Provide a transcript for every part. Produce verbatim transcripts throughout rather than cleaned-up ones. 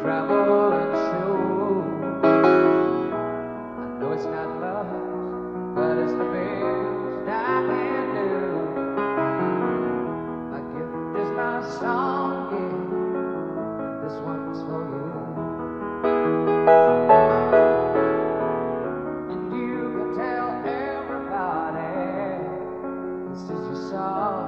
travel and show. I know it's not love, but it's the best I can do. My gift is my song, yeah. This one's for you. And you can tell everybody this is your song.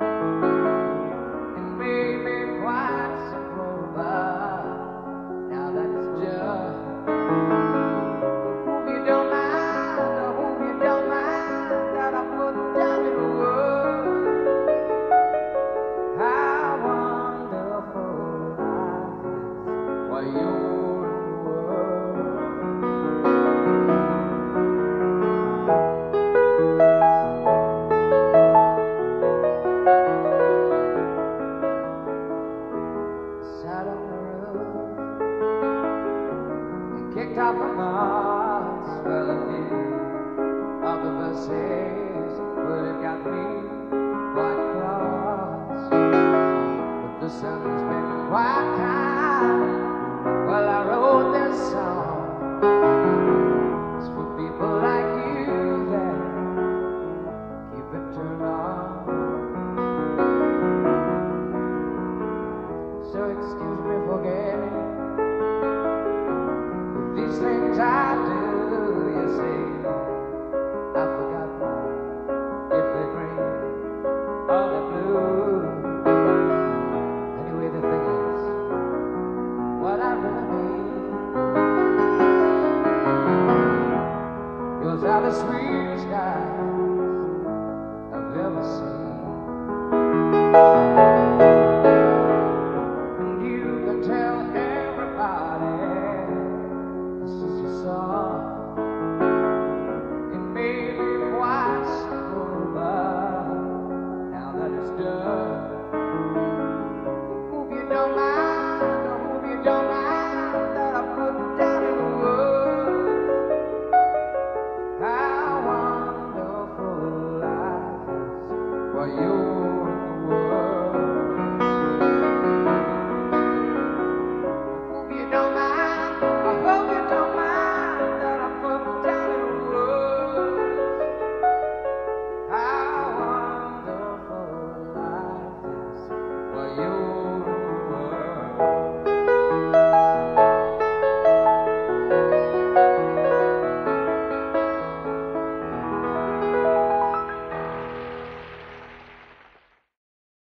It may be quite simple, but now that it's done, hope you don't mind, I hope you don't mind that I put down in words how wonderful life is while you're in the world. Sat on the roof and kicked off the moss. Well, a few of the verses would have got me quite close, but the sun's been quite kind. Well, I wrote this song. It's for people like you that keep it turned on. So excuse me for getting these things I do. You see, I've forgotten if they're green or they're blue. Anyway, the thing is, what I really mean, yours are the sweetest eyes I've ever seen. And you can tell everybody this is your song. It may be quite simple, but now that it's done, hope you don't mind, I hope you don't mind that I put down in words how wonderful life is while you're